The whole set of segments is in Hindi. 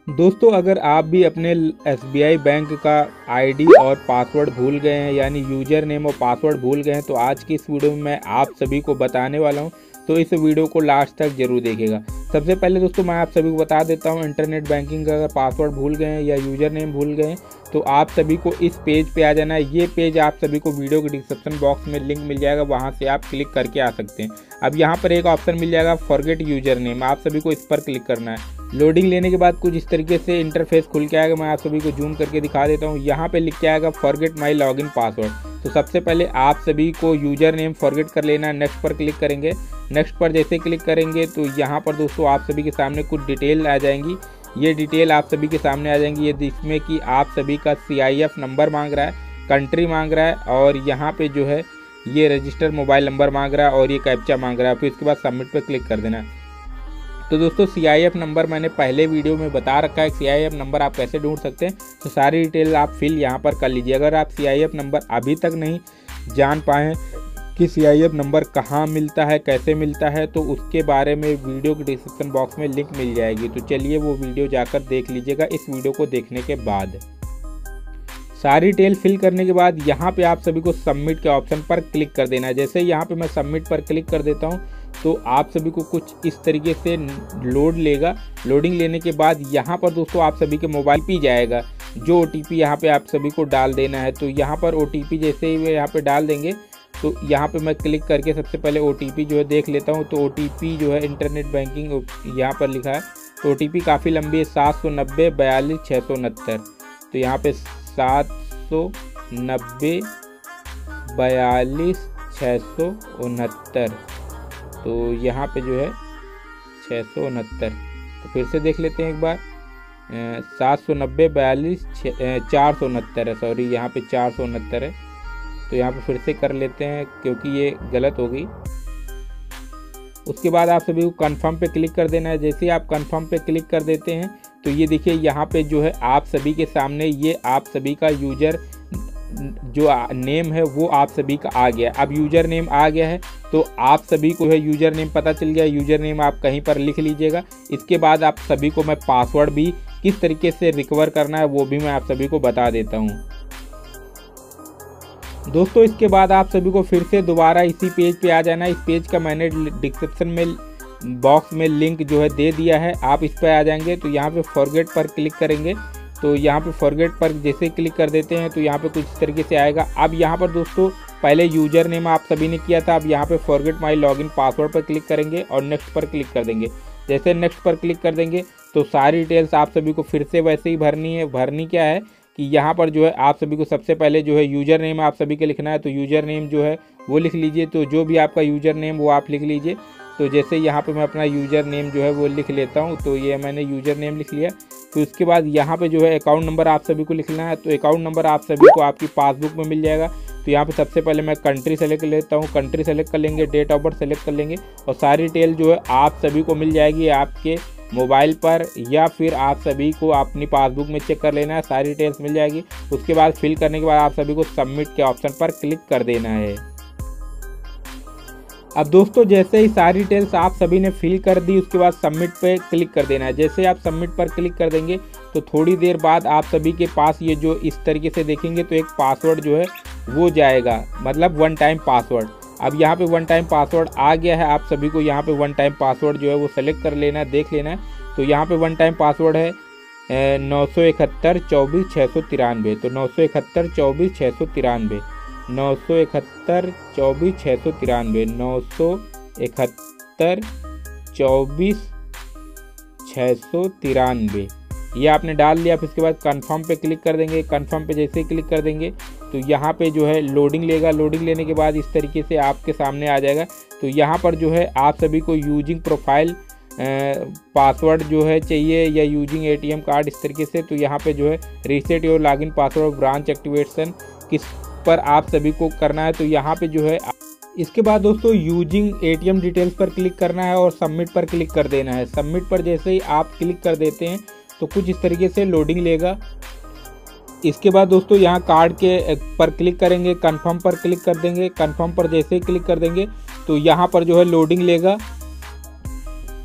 दोस्तों, अगर आप भी अपने SBI बैंक का आईडी और पासवर्ड भूल गए हैं, यानी यूज़र नेम और पासवर्ड भूल गए हैं, तो आज की इस वीडियो में मैं आप सभी को बताने वाला हूं। तो इस वीडियो को लास्ट तक जरूर देखिएगा। सबसे पहले दोस्तों मैं आप सभी को बता देता हूं, इंटरनेट बैंकिंग का अगर पासवर्ड भूल गए हैं या यूज़र नेम भूल गए हैं तो आप सभी को इस पेज पे आ जाना है। ये पेज आप सभी को वीडियो के डिस्क्रिप्शन बॉक्स में लिंक मिल जाएगा, वहाँ से आप क्लिक करके आ सकते हैं। अब यहाँ पर एक ऑप्शन मिल जाएगा फॉरगेट यूज़र नेम, आप सभी को इस पर क्लिक करना है। लोडिंग लेने के बाद कुछ इस तरीके से इंटरफेस खुल के आएगा। मैं आप सभी को जूम करके दिखा देता हूँ। यहाँ पे लिख के आएगा फॉरगेट माई लॉगिन पासवर्ड। तो सबसे पहले आप सभी को यूज़र नेम फॉरगेट कर लेना है। नेक्स्ट पर क्लिक करेंगे। नेक्स्ट पर जैसे क्लिक करेंगे तो यहाँ पर दोस्तों आप सभी के सामने कुछ डिटेल आ जाएंगी। ये डिटेल आप सभी के सामने आ जाएंगी, ये जिसमें कि आप सभी का CIF नंबर मांग रहा है, कंट्री मांग रहा है, और यहाँ पे जो है ये रजिस्टर मोबाइल नंबर मांग रहा है और ये कैप्चा मांग रहा है। फिर इसके बाद सबमिट पे क्लिक कर देना है। तो दोस्तों CIF नंबर मैंने पहले वीडियो में बता रखा है, CIF नंबर आप कैसे ढूंढ सकते हैं। तो सारी डिटेल आप फिल यहाँ पर कर लीजिए। अगर आप CIF नंबर अभी तक नहीं जान पाए कि CIF नंबर कहाँ मिलता है, कैसे मिलता है, तो उसके बारे में वीडियो के डिस्क्रिप्शन बॉक्स में लिंक मिल जाएगी। तो चलिए वो वीडियो जाकर देख लीजिएगा। इस वीडियो को देखने के बाद सारी डिटेल फिल करने के बाद यहाँ पे आप सभी को सबमिट के ऑप्शन पर क्लिक कर देना है। जैसे यहाँ पे मैं सबमिट पर क्लिक कर देता हूँ तो आप सभी को कुछ इस तरीके से लोड लेगा। लोडिंग लेने के बाद यहाँ पर दोस्तों आप सभी के मोबाइल पे जाएगा जो OTP यहाँ पे आप सभी को डाल देना है। तो यहाँ पर OTP जैसे ही वे यहाँ पे डाल देंगे तो यहाँ पे मैं क्लिक करके सबसे पहले OTP जो है देख लेता हूँ। तो OTP जो है इंटरनेट बैंकिंग यहाँ पर लिखा है। तो OTP काफ़ी लंबी है, 790 42 669। तो यहाँ पे 790 42 669, तो यहाँ पे जो है 669। तो फिर से देख लेते हैं एक बार, 790 42 469 है, सॉरी यहाँ पे 469 है। तो यहाँ पे फिर से कर लेते हैं क्योंकि ये गलत हो गई। उसके बाद आप सभी को कंफर्म पे क्लिक कर देना है। जैसे ही आप कंफर्म पे क्लिक कर देते हैं तो ये देखिए यहाँ पे जो है आप सभी के सामने ये आप सभी का यूज़र जो नेम है वो आप सभी का आ गया। अब यूज़र नेम आ गया है तो आप सभी को है यूज़र नेम पता चल गया। यूज़र नेम आप कहीं पर लिख लीजिएगा। इसके बाद आप सभी को मैं पासवर्ड भी किस तरीके से रिकवर करना है वो भी मैं आप सभी को बता देता हूँ दोस्तों। इसके बाद आप सभी को फिर से दोबारा इसी पेज पे आ जाना है। इस पेज का मैंने डिस्क्रिप्शन में बॉक्स में लिंक जो है दे दिया है। आप इस पर आ जाएंगे तो यहाँ पे फॉरगेट पर क्लिक करेंगे। तो यहाँ पे फॉरगेट पर जैसे क्लिक कर देते हैं तो यहाँ पे कुछ इस तरीके से आएगा। अब यहाँ पर दोस्तों पहले यूज़र नेम आप सभी ने किया था, अब यहाँ पे फॉरगेट माई लॉगिन पासवर्ड पर क्लिक करेंगे और नेक्स्ट पर क्लिक कर देंगे। जैसे नेक्स्ट पर क्लिक कर देंगे तो सारी डिटेल्स आप सभी को फिर से वैसे ही भरनी है। भरनी क्या है कि यहाँ पर जो है आप सभी को सबसे पहले जो है यूज़र नेम आप सभी के लिखना है। तो यूज़र नेम जो है वो लिख लीजिए। तो जो भी आपका यूज़र नेम वो आप लिख लीजिए। तो जैसे यहाँ पे मैं अपना यूज़र नेम जो है वो लिख लेता हूँ। तो ये मैंने यूज़र नेम लिख लिया। तो उसके बाद यहाँ पे जो है अकाउंट नंबर आप सभी को लिखना है। तो अकाउंट नंबर आप सभी को आपकी पासबुक में मिल जाएगा। तो यहाँ पे सबसे पहले मैं कंट्री सेलेक्ट कर लेता हूँ। कंट्री सेलेक्ट कर लेंगे, डेट ऑफ बर्थ सेलेक्ट कर लेंगे और सारी डिटेल जो है आप सभी को मिल जाएगी आपके मोबाइल पर, या फिर आप सभी को अपनी पासबुक में चेक कर लेना है। सारी डिटेल्स मिल जाएगी। उसके बाद फिल करने के बाद आप सभी को सबमिट के ऑप्शन पर क्लिक कर देना है। अब दोस्तों जैसे ही सारी डिटेल्स आप सभी ने फिल कर दी उसके बाद सबमिट पे क्लिक कर देना है। जैसे आप सबमिट पर क्लिक कर देंगे तो थोड़ी देर बाद आप सभी के पास ये जो इस तरीके से देखेंगे तो एक पासवर्ड जो है वो जाएगा, मतलब 1 टाइम पासवर्ड। अब यहाँ पे 1 टाइम पासवर्ड आ गया है। आप सभी को यहाँ पे 1 टाइम पासवर्ड जो है वो सेलेक्ट कर लेना है, देख लेना है। तो यहाँ पे 1 टाइम पासवर्ड है 971 24 693। तो 971 24 693, 971 24 693, 971 24 693 ये आपने डाल लिया। फिर इसके बाद कंफर्म पे क्लिक कर देंगे। कंफर्म पे जैसे ही क्लिक कर देंगे तो यहाँ पे जो है लोडिंग लेगा। लोडिंग लेने के बाद इस तरीके से आपके सामने आ जाएगा। तो यहाँ पर जो है आप सभी को यूजिंग प्रोफाइल पासवर्ड जो है चाहिए या यूजिंग ATM कार्ड इस तरीके से। तो यहाँ पे जो है reset your login password branch activation किस पर आप सभी को करना है। तो यहाँ पे जो है इसके बाद दोस्तों यूजिंग ATM डिटेल्स पर क्लिक करना है और सबमिट पर क्लिक कर देना है। सबमिट पर जैसे ही आप क्लिक कर देते हैं तो कुछ इस तरीके से लोडिंग लेगा। इसके बाद दोस्तों यहाँ कार्ड के पर क्लिक करेंगे, कंफर्म पर क्लिक कर देंगे। कंफर्म पर जैसे ही क्लिक कर देंगे तो यहाँ पर जो है लोडिंग लेगा।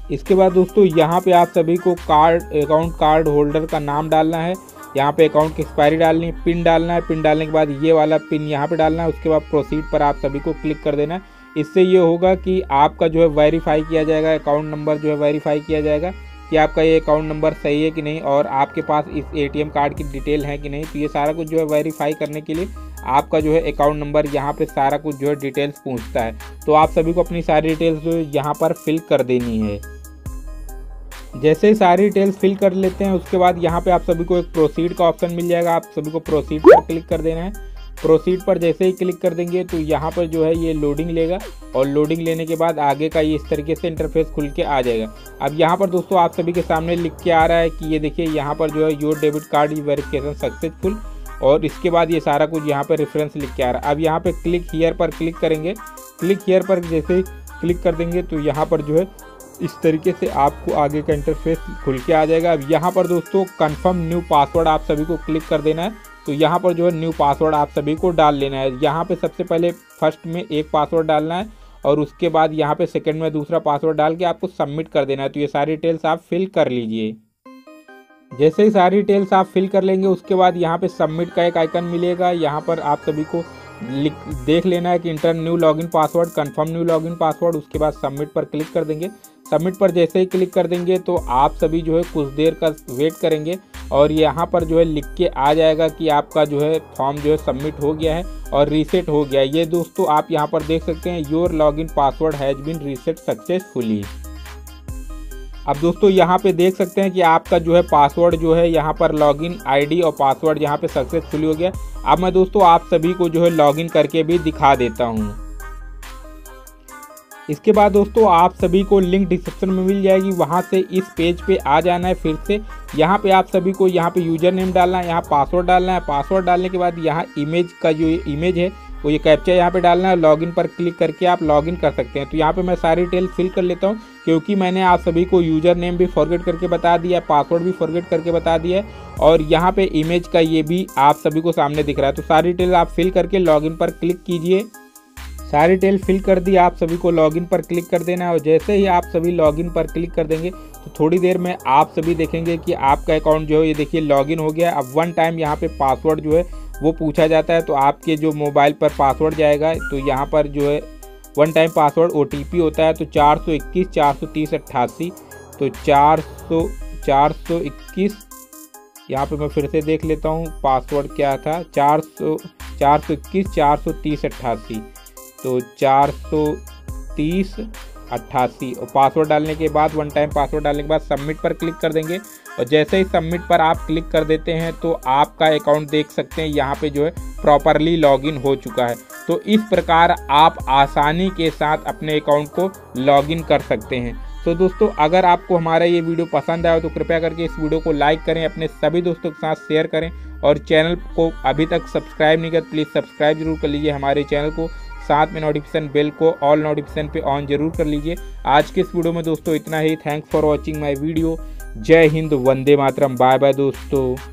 इसके बाद दोस्तों यहाँ पे आप सभी को अकाउंट कार्ड होल्डर का नाम डालना है, यहाँ पे अकाउंट की एक्सपायरी डालनी है, पिन डालना है, पिन डालने के बाद ये वाला पिन यहाँ पे डालना है। उसके बाद प्रोसीड पर आप सभी को क्लिक कर देना है। इससे ये होगा कि आपका जो है वेरीफाई किया जाएगा, अकाउंट नंबर जो है वेरीफाई किया जाएगा कि आपका ये अकाउंट नंबर सही है कि नहीं और आपके पास इस ATM कार्ड की डिटेल है कि नहीं। तो ये सारा कुछ जो है वेरीफाई करने के लिए आपका जो है अकाउंट नंबर यहाँ पे सारा कुछ जो है डिटेल्स पूछता है। तो आप सभी को अपनी सारी डिटेल्स जो यहाँ पर फिल कर देनी है। जैसे ही सारी डिटेल्स फिल कर लेते हैं उसके बाद यहाँ पे आप सभी को एक प्रोसीड का ऑप्शन मिल जाएगा। आप सभी को प्रोसीड पर क्लिक कर देना है। प्रोसीड पर जैसे ही क्लिक कर देंगे तो यहाँ पर जो है ये लोडिंग लेगा और लोडिंग लेने के बाद आगे का ये इस तरीके से इंटरफेस खुल के आ जाएगा। अब यहाँ पर दोस्तों आप सभी के सामने लिख के आ रहा है कि ये देखिए यहाँ पर जो है your debit card verification successful, और इसके बाद ये सारा कुछ यहाँ पर रेफरेंस लिख के आ रहा है। अब यहाँ पे क्लिक हियर पर क्लिक करेंगे। क्लिक हियर पर जैसे ही क्लिक कर देंगे तो यहाँ पर जो है इस तरीके से आपको आगे का इंटरफेस खुल के आ जाएगा। अब यहाँ पर दोस्तों कंफर्म न्यू पासवर्ड आप सभी को क्लिक कर देना है। तो यहाँ पर जो है न्यू पासवर्ड आप सभी को डाल लेना है। यहाँ पे सबसे पहले फर्स्ट में एक पासवर्ड डालना है और उसके बाद यहाँ पे सेकंड में दूसरा पासवर्ड डाल के आपको सबमिट कर देना है। तो ये सारी डिटेल्स आप फिल कर लीजिए। जैसे ही सारी डिटेल्स आप फिल कर लेंगे उसके बाद यहाँ पे सबमिट का एक आइकन मिलेगा। यहाँ पर आप सभी को देख लेना है कि enter new login password, confirm new login password. उसके बाद सबमिट पर क्लिक कर देंगे। सबमिट पर जैसे ही क्लिक कर देंगे तो आप सभी जो है कुछ देर का वेट करेंगे और यहाँ पर जो है लिख के आ जाएगा कि आपका जो है फॉर्म जो है सबमिट हो गया है और रीसेट हो गया है। ये दोस्तों आप यहाँ पर देख सकते हैं your login password has been reset successfully. अब दोस्तों यहाँ पे देख सकते हैं कि आपका जो है पासवर्ड जो है यहाँ पर लॉगिन आईडी और पासवर्ड यहाँ पे सक्सेसफुली हो गया। अब मैं दोस्तों आप सभी को जो है लॉगिन करके भी दिखा देता हूँ। इसके बाद दोस्तों आप सभी को लिंक डिस्क्रिप्शन में मिल जाएगी, वहाँ से इस पेज पे आ जाना है। फिर से यहाँ पे आप सभी को यहाँ पे यूजर नेम डालना है, यहाँ पासवर्ड डालना है। पासवर्ड डालने के बाद यहाँ इमेज का जो इमेज है वो ये कैप्चा यहाँ पे डालना है। लॉगिन पर क्लिक करके आप लॉगिन कर सकते हैं। तो यहाँ पे मैं सारी डिटेल फिल कर लेता हूँ क्योंकि मैंने आप सभी को यूजर नेम भी फॉरगेट करके बता दिया है, पासवर्ड भी फॉरगेट करके बता दिया है और यहाँ पे इमेज का ये भी आप सभी को सामने दिख रहा है। तो सारी डिटेल आप फिल करके लॉगिन पर क्लिक कीजिए। सारी डिटेल फिल कर दी, आप सभी को लॉगिन पर क्लिक कर देना है और जैसे ही आप सभी लॉगिन पर क्लिक कर देंगे तो थोड़ी देर में आप सभी देखेंगे कि आपका अकाउंट जो है ये देखिए लॉगिन हो गया है। अब वन टाइम यहाँ पे पासवर्ड जो है वो पूछा जाता है, तो आपके जो मोबाइल पर पासवर्ड जाएगा तो यहाँ पर जो है वन टाइम पासवर्ड OTP होता है तो 421 430 88। तो 421 यहाँ पे मैं फिर से देख लेता हूँ पासवर्ड क्या था, 421 430 88। तो 430 88 और पासवर्ड डालने के बाद वन टाइम पासवर्ड डालने के बाद सबमिट पर क्लिक कर देंगे और जैसे ही सबमिट पर आप क्लिक कर देते हैं तो आपका अकाउंट देख सकते हैं यहाँ पे जो है प्रॉपरली लॉगिन हो चुका है। तो इस प्रकार आप आसानी के साथ अपने अकाउंट को लॉगिन कर सकते हैं। तो दोस्तों अगर आपको हमारा ये वीडियो पसंद आया तो कृपया करके इस वीडियो को लाइक करें, अपने सभी दोस्तों के साथ शेयर करें और चैनल को अभी तक सब्सक्राइब नहीं किया प्लीज़ सब्सक्राइब जरूर कर लीजिए हमारे चैनल को। साथ में नोटिफिकेशन बेल को ऑल नोटिफिकेशन पे ऑन जरूर कर लीजिए। आज के इस वीडियो में दोस्तों इतना ही। Thanks for watching my video. जय हिंद, वंदे मातरम, बाय बाय दोस्तों।